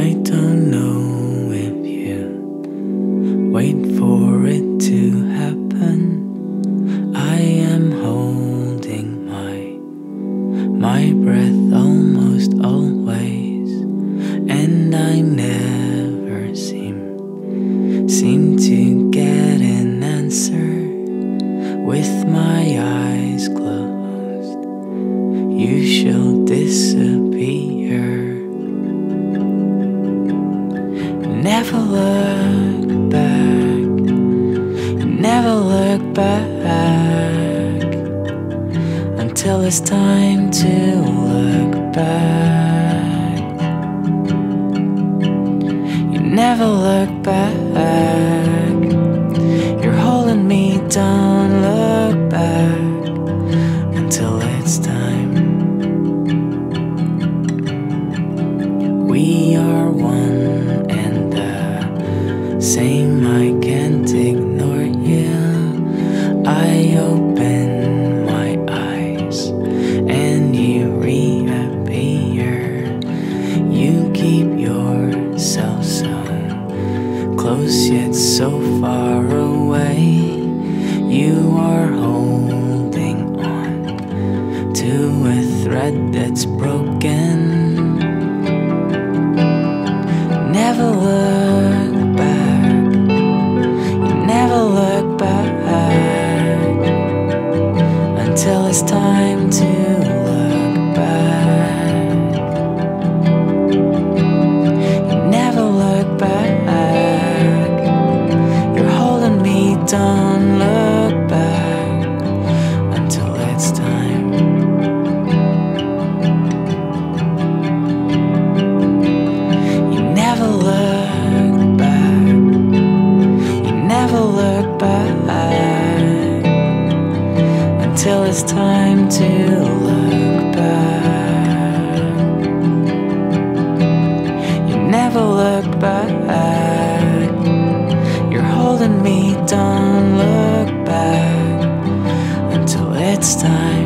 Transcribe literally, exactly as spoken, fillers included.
I don't know if you wait for it to happen. I am holding my my breath almost always, and I never seem seem to get an answer. With my eyes closed, you shall disappear. Never look back, never look back, until it's time to look back. You never look back, you're holding me, don't look back until it's time. We are one and the same, I can't ignore you. I open my eyes and you reappear. You keep yourself so close yet so far away. You are holding on to a thread that's broken. Never look back, you never look back, until it's time to look back. You never look back, you're holding me, don't look back until it's time. You never look back, you never look back until it's time to look back. You never look back, you're holding me, don't look back until it's time.